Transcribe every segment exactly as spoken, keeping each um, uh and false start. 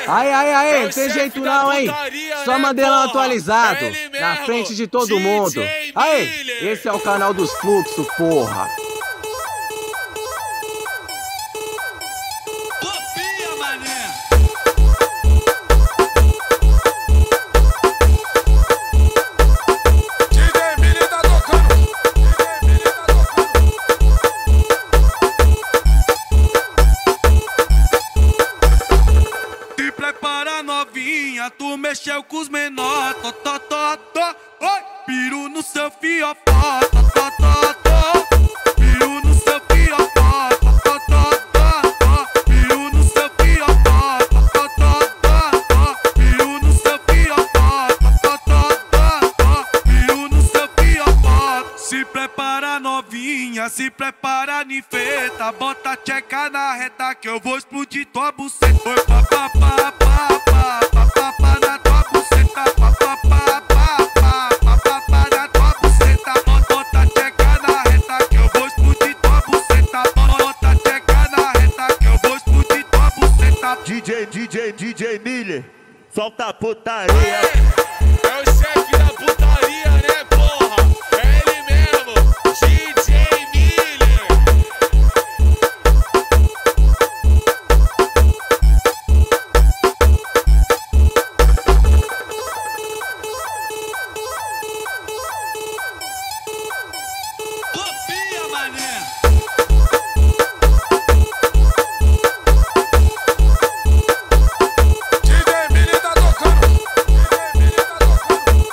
Aí, aí, aí, não tem jeito não, hein? Só Mandelão atualizado, na frente de todo mundo. Aí, esse é o canal dos fluxos, porra. Copia, mané. D J Mili tá tocando. D J Mili tá tocando. Se prepara, novinha, tu mexeu com os menor. Tó, tó, tó, tó. Oi, piru no seu fiofó. Tó, tó, tó, tó. Piru no seu fiofó. Tó, tó, tó, tó. Piru no seu fiofó. Tó, tó, tó, tó. Piru no seu fiofó. Tó, tó, tó, tó. Piru no seu fiofó. Se prepara, novinha, se prepara, ninfeta. Bota a tcheca na reta que eu vou explodir tua buceta. Oi, pá, pá, pá, pá, pá, pá, pá, pá na tua buceta. Pá, pá, pá, pá, pá, pá, pá, pá na tua buceta. Bota a tcheca na reta que eu vou explodir tua buceta. Bota a tcheca na reta que eu vou explodir tua buceta. D J, D J, D J Mili, solta a putaria. É o chefe da putaria, né, porra? É ele mesmo, D J Mili. Copia, mané. D J Mili tá tocando. D J Mili tá tocando.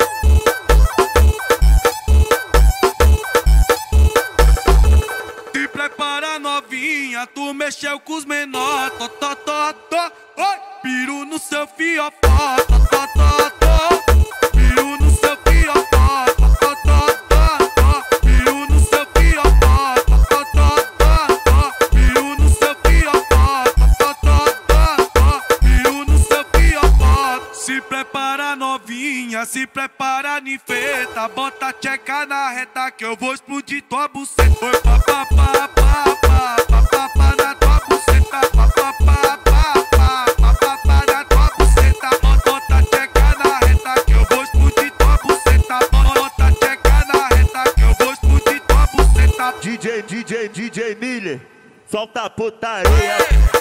Se prepara, novinha, tu mexeu com os menor. Tó, tó, tó, tó. Oi, piru no seu fiofó. Tó, tó, tó, tó. Piru no seu fiofó. Tó, tó, tó, tó. Piru no seu fiofó. Tó, tó, tó, tó. Piru no seu fiofó. Tó, tó, tó, tó. Piru no seu fiofó. Se prepara, novinha, se prepara, ninfeta. Bota a tcheca na reta que eu vou explodir tua buceta. Oi, pá, pá, pá, pá, pá, pá, pá, pá na tua buceta. Pá, pá, pá, pá, pá, pá, pá, pá na tua buceta. Bota a tcheca na reta que eu vou explodir tua buceta. Bota a tcheca na reta que eu vou explodir tua buceta. D J, D J, D J Mili, solta a putaria.